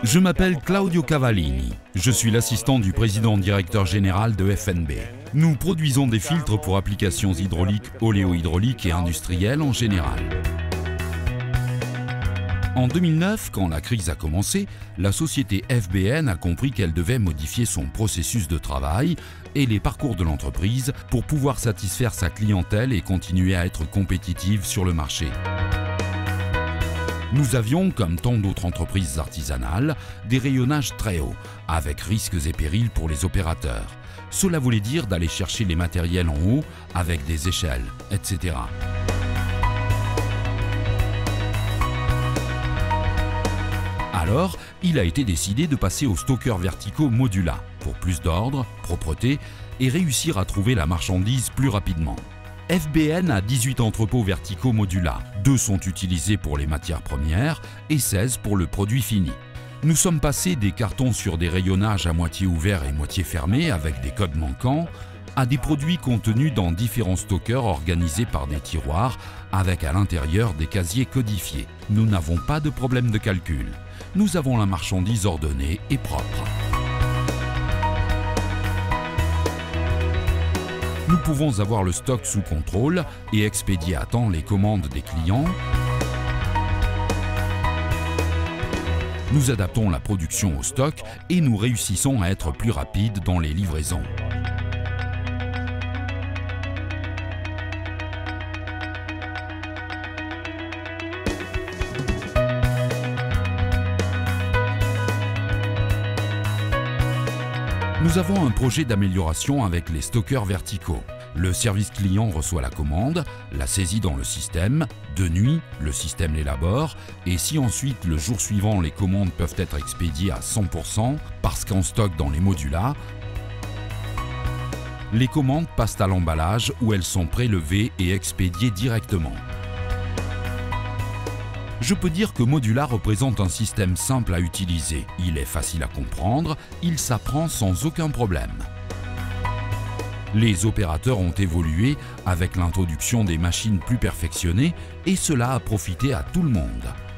Je m'appelle Claudio Cavallini. Je suis l'assistant du président-directeur général de FNB. Nous produisons des filtres pour applications hydrauliques, oléohydrauliques et industrielles en général. En 2009, quand la crise a commencé, la société FBN a compris qu'elle devait modifier son processus de travail et les parcours de l'entreprise pour pouvoir satisfaire sa clientèle et continuer à être compétitive sur le marché. Nous avions, comme tant d'autres entreprises artisanales, des rayonnages très hauts, avec risques et périls pour les opérateurs. Cela voulait dire d'aller chercher les matériels en haut, avec des échelles, etc. Alors, il a été décidé de passer aux stockeurs verticaux Modula, pour plus d'ordre, propreté et réussir à trouver la marchandise plus rapidement. FBN a 18 entrepôts verticaux Modula, 2 sont utilisés pour les matières premières et 16 pour le produit fini. Nous sommes passés des cartons sur des rayonnages à moitié ouverts et moitié fermés avec des codes manquants, à des produits contenus dans différents stockeurs organisés par des tiroirs avec à l'intérieur des casiers codifiés. Nous n'avons pas de problème de calcul. Nous avons la marchandise ordonnée et propre. Nous pouvons avoir le stock sous contrôle et expédier à temps les commandes des clients. Nous adaptons la production au stock et nous réussissons à être plus rapides dans les livraisons. Nous avons un projet d'amélioration avec les stockeurs verticaux. Le service client reçoit la commande, la saisit dans le système, de nuit, le système l'élabore, et si ensuite le jour suivant les commandes peuvent être expédiées à 100% parce qu'en stock dans les modulas, les commandes passent à l'emballage où elles sont prélevées et expédiées directement. Je peux dire que Modula représente un système simple à utiliser. Il est facile à comprendre, il s'apprend sans aucun problème. Les opérateurs ont évolué avec l'introduction des machines plus perfectionnées et cela a profité à tout le monde.